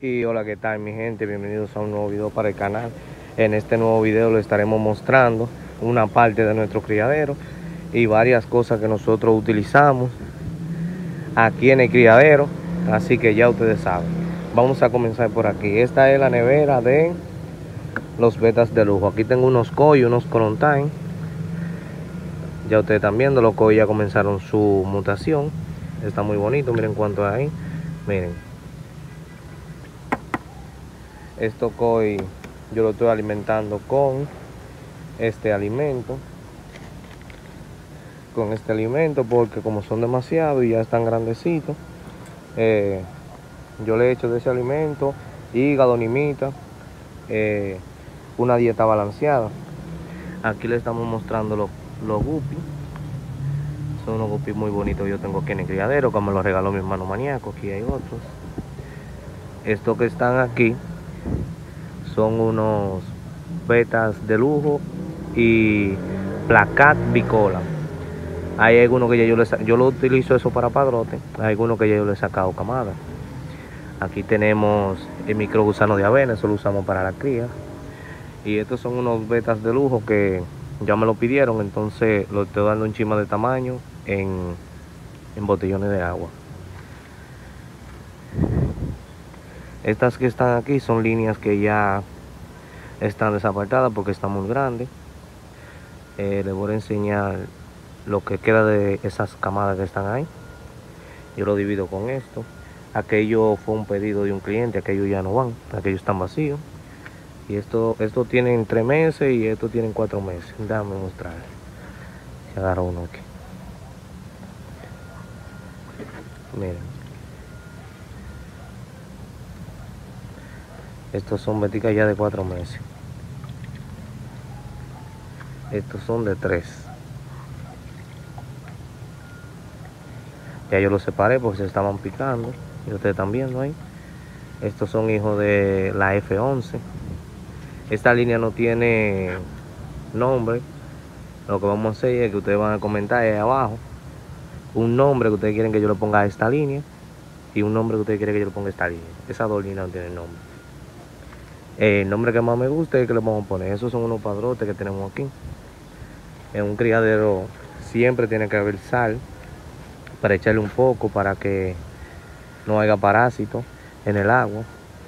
Y hola, ¿qué tal mi gente? Bienvenidos a un nuevo video para el canal. En este nuevo video les estaremos mostrando una parte de nuestro criadero y varias cosas que nosotros utilizamos aquí en el criadero, así que ya ustedes saben. Vamos a comenzar por aquí. Esta es la nevera de los betas de lujo. Aquí tengo unos koi y unos Corontine. Ya ustedes están viendo, los koi ya comenzaron su mutación. Está muy bonito, miren cuánto hay ahí. Miren. Esto koi yo lo estoy alimentando con este alimento. Porque como son demasiados y ya están grandecitos, yo le he hecho de ese alimento hígado, nimita, una dieta balanceada. Aquí le estamos mostrando los guppies. Son unos guppies muy bonitos que yo tengo aquí en el criadero, como me los regaló mi hermano maníaco. Aquí hay otros. Estos que están aquí son unos betas de lujo y placat bicola. Hay algunos que ya yo lo utilizo eso para padrote. Hay algunos que ya yo le he sacado camada. Aquí tenemos el microgusano de avena, eso lo usamos para la cría. Y estos son unos betas de lujo que ya me lo pidieron, entonces lo estoy dando un chima de tamaño en botellones de agua. Estas que están aquí son líneas que ya están desapartadas porque están muy grandes. Les voy a enseñar lo que queda de esas camadas que están ahí. Yo lo divido con esto. Aquello fue un pedido de un cliente, aquellos ya no van, aquellos están vacíos. Y estos tienen 3 meses y estos tienen 4 meses. Déjame mostrar. Se agarra uno aquí. Miren. Estos son beticas ya de 4 meses. Estos son de 3. Ya yo los separé porque se estaban picando. Y ustedes están viendo ahí. Estos son hijos de la F11. Esta línea no tiene nombre. Lo que vamos a hacer es que ustedes van a comentar ahí abajo un nombre que ustedes quieren que yo le ponga a esta línea y un nombre que ustedes quieren que yo le ponga a esta línea. Esas dos líneas no tienen nombre. El nombre que más me gusta es el que le vamos a poner. Esos son unos padrotes que tenemos aquí. En un criadero siempre tiene que haber sal para echarle un poco para que no haya parásitos en el agua.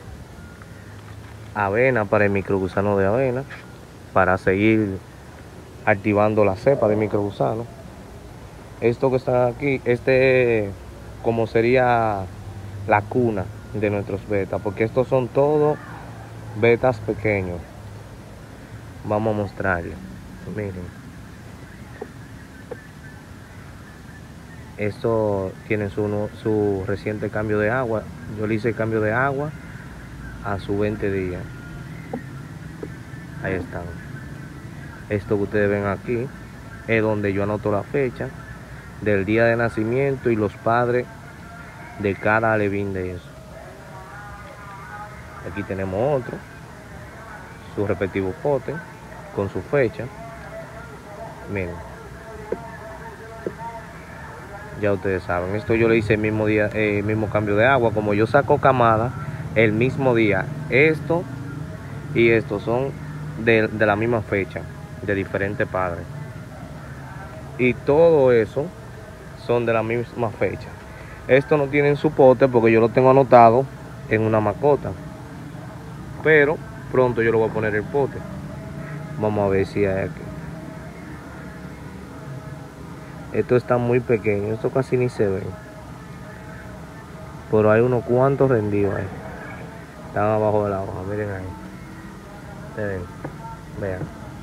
Avena para el microgusano de avena, para seguir activando la cepa de microgusano. Esto que está aquí, como sería la cuna de nuestros betas, porque estos son todos betas pequeños. Vamos a mostrarles. Miren. Esto tiene su reciente cambio de agua. Yo le hice el cambio de agua a su 20 días. Ahí están. Esto que ustedes ven aquí es donde yo anoto la fecha del día de nacimiento y los padres de cada alevín de eso. Aquí tenemos otro, su respectivo pote con su fecha. Miren, ya ustedes saben, esto yo le hice el mismo día, el mismo cambio de agua. Como yo saco camada el mismo día, esto y esto son de la misma fecha, de diferentes padres, y todo eso son de la misma fecha. Esto no tienen su pote porque yo lo tengo anotado en una macota, pero pronto yo lo voy a poner el pote. Vamos a ver si hay aquí. Esto está muy pequeño, esto casi ni se ve, pero hay unos cuantos rendidos ahí. Están abajo de la hoja, miren ahí. Ustedes vean.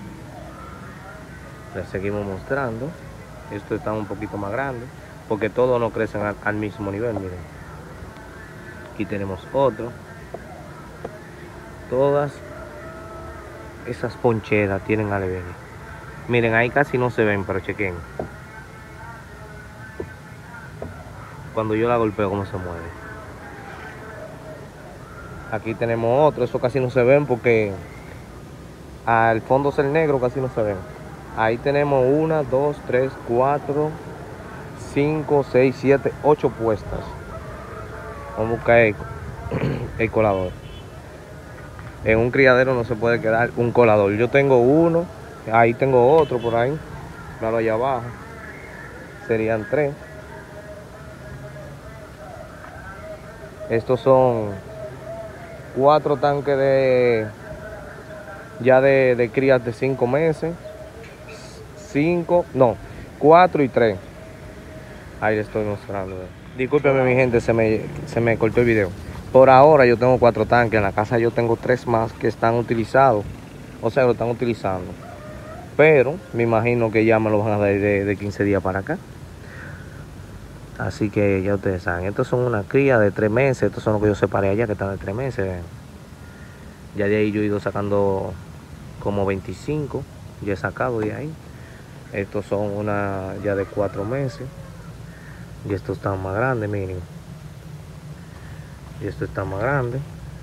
Les seguimos mostrando. Esto está un poquito más grande porque todos no crecen al mismo nivel. Miren, aquí tenemos otro. Todas esas poncheras tienen alevín. Miren, ahí casi no se ven, pero chequen. Cuando yo la golpeo, cómo se mueve. Aquí tenemos otro. Eso casi no se ven porque al fondo es el negro, casi no se ven. Ahí tenemos 1, 2, 3, 4, 5, 6, 7, 8 puestas. Vamos a buscar el colador. En un criadero no se puede quedar un colador. Yo tengo uno, ahí tengo otro por ahí, claro, allá abajo. Serían 3. Estos son 4 tanques de crías de 5 meses. 4 y 3. Ahí les estoy mostrando. Discúlpeme mi gente, se me cortó el video. Por ahora yo tengo 4 tanques. En la casa yo tengo 3 más que están utilizados. O sea, lo están utilizando. Pero me imagino que ya me lo van a dar de 15 días para acá. Así que ya ustedes saben. Estos son una cría de 3 meses. Estos son los que yo separé allá, que están de 3 meses. Vean. Ya de ahí yo he ido sacando como 25. Ya he sacado de ahí. Estos son una ya de 4 meses. Y estos están más grandes, miren. Y esto está más grande.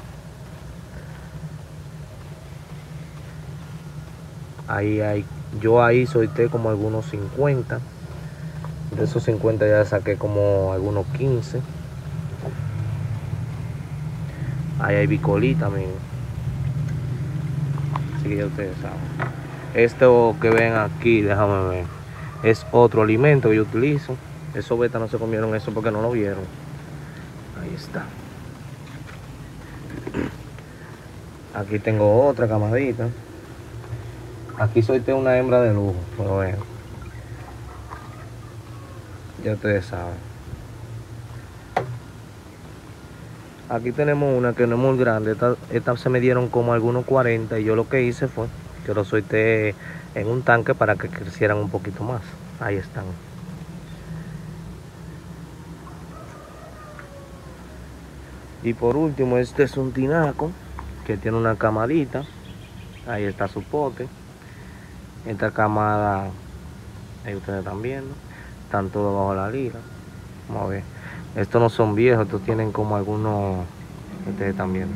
Yo ahí solté como algunos 50. De esos 50 ya saqué como algunos 15. Ahí hay bicolita, miren. Así que ya ustedes saben. Esto que ven aquí, déjame ver, es otro alimento que yo utilizo. Esos betas no se comieron eso porque no lo vieron. Ahí está. Aquí tengo otra camadita. Aquí solté una hembra de lujo, pero vean. Ya ustedes saben. Aquí tenemos una que no es muy grande. Estas se me dieron como algunos 40 y yo lo que hice fue que lo solté en un tanque para que crecieran un poquito más. Ahí están. Y por último, este es un tinaco que tiene una camadita. Ahí está su pote. Esta camada, ahí ustedes están viendo, están todos bajo la liga. Vamos a ver. Estos no son viejos, estos tienen como algunos, ustedes están viendo,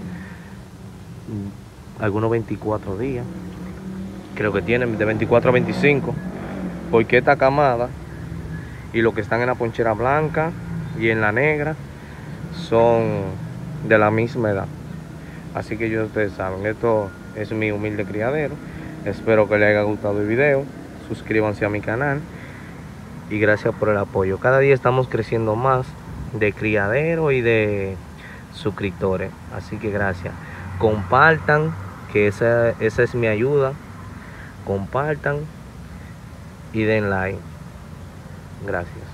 algunos 24 días. Creo que tienen de 24 a 25. Porque esta camada y los que están en la ponchera blanca y en la negra son de la misma edad. Así que ya ustedes saben, esto es mi humilde criadero. Espero que les haya gustado el video. Suscríbanse a mi canal. Y gracias por el apoyo. Cada día estamos creciendo más de criadero y de suscriptores. Así que gracias. Compartan, que esa es mi ayuda. Compartan y den like. Gracias.